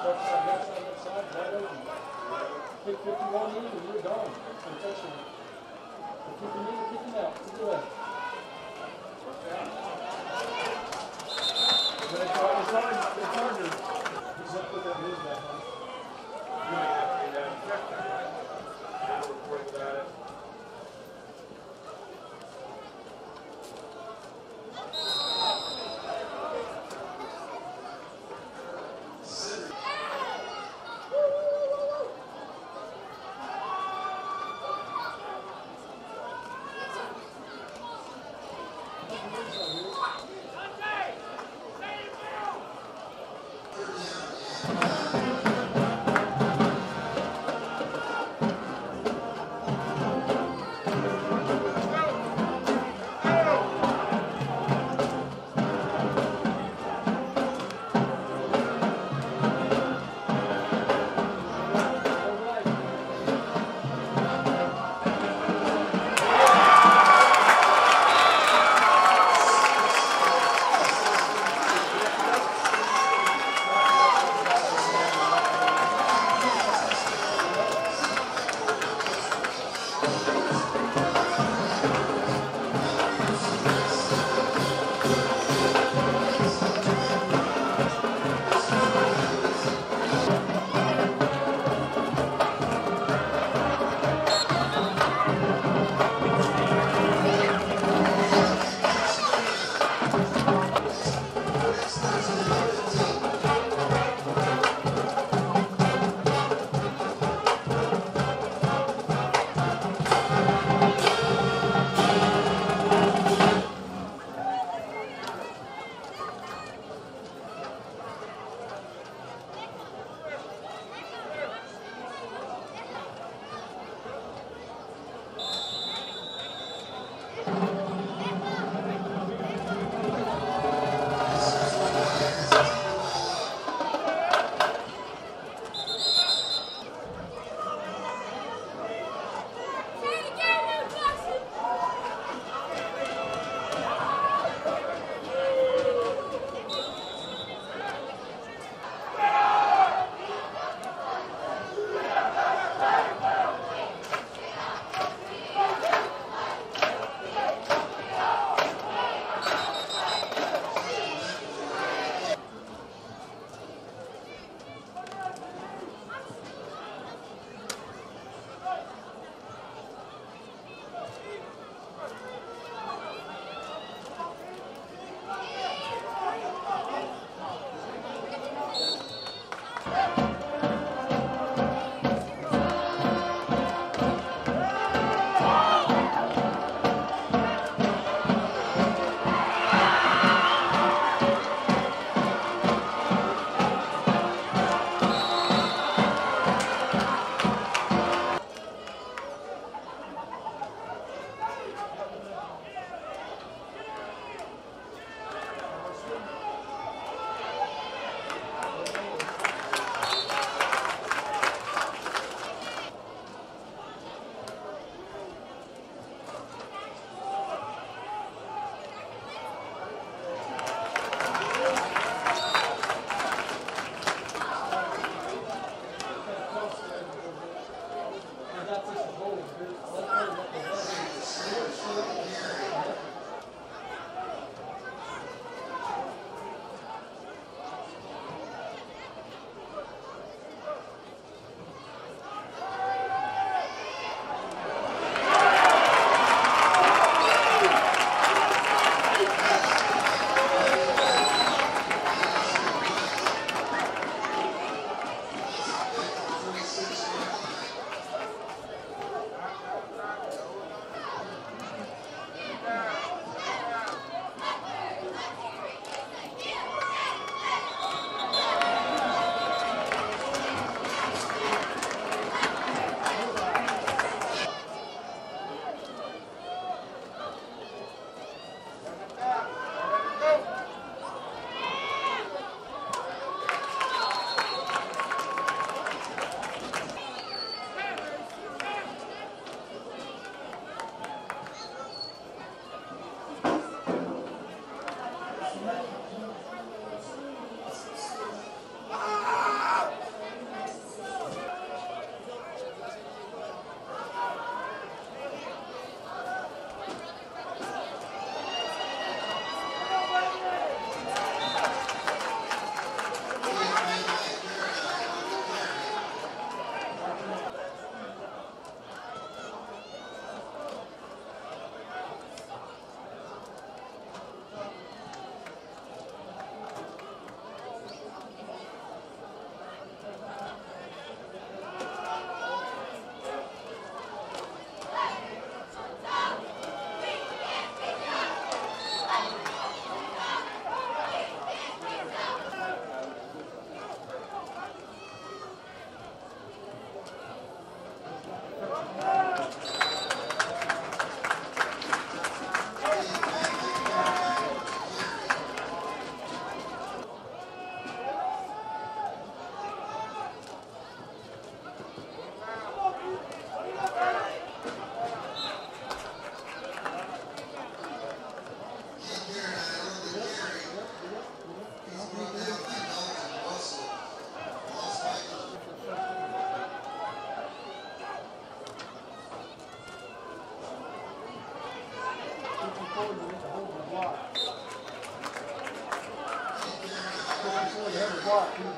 Kick 51 in and you're gone. That's a touchdown. Kick him in or kick him out. Either way. But it's hard to. He's not put that news back on. You might have to do that. I'll report about it. every block, too.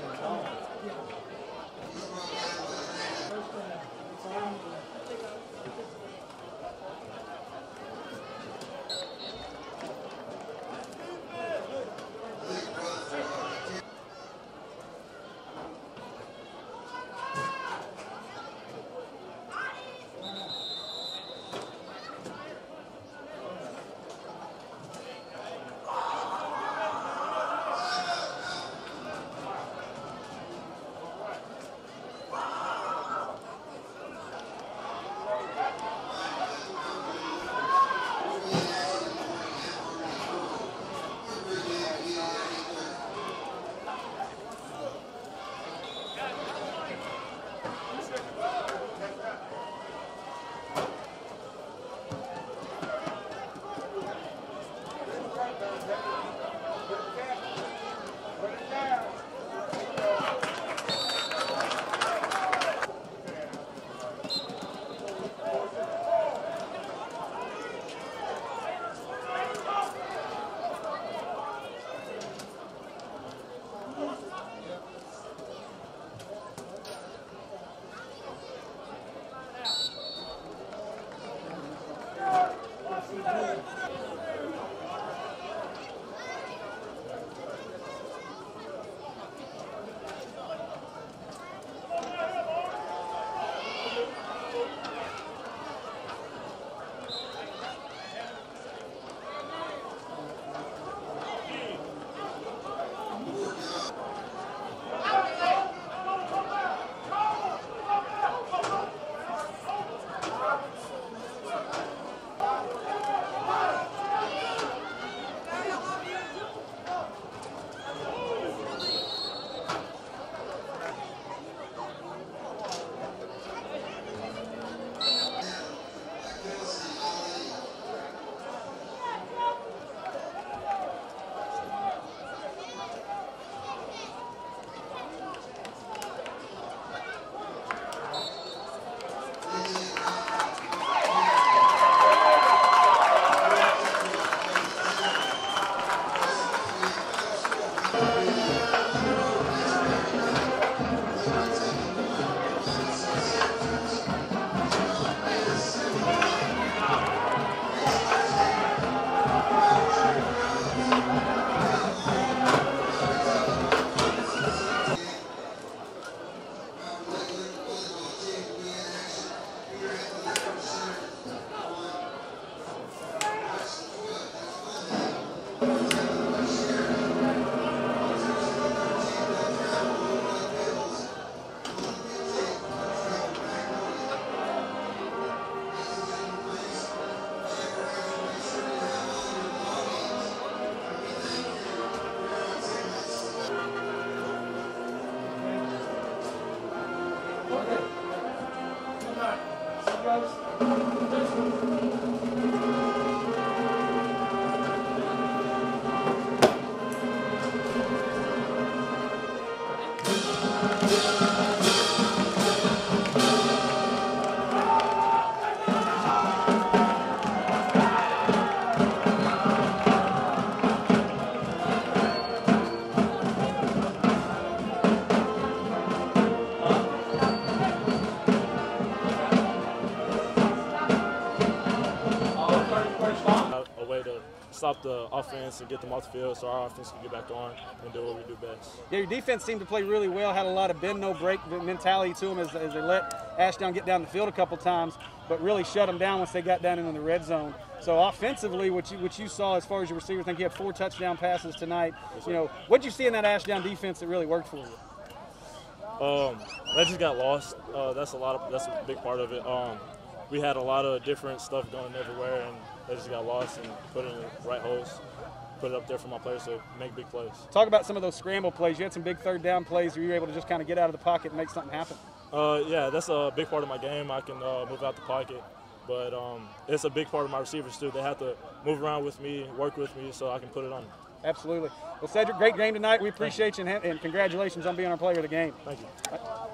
Stop the offense and get them off the field so our offense can get back on and do what we do best. Yeah, your defense seemed to play really well, had a lot of bend, no break mentality to them as they let Ashdown get down the field a couple times, but really shut them down once they got down into the red zone. So offensively, what you saw as far as your receiver, I think you had 4 touchdown passes tonight. You know, what did you see in that Ashdown defense that really worked for you? They just got lost. That's a big part of it. We had a lot of different stuff going everywhere, and they just got lost and put it in the right holes, put it up there for my players to make big plays. Talk about some of those scramble plays. You had some big third down plays where you were able to just kind of get out of the pocket and make something happen. Yeah, that's a big part of my game. I can move out the pocket, but it's a big part of my receivers too. They have to move around with me, work with me, so I can put it on them. Absolutely. Well, Cedric, great game tonight. We appreciate you, and congratulations on being our player of the game. Thank you.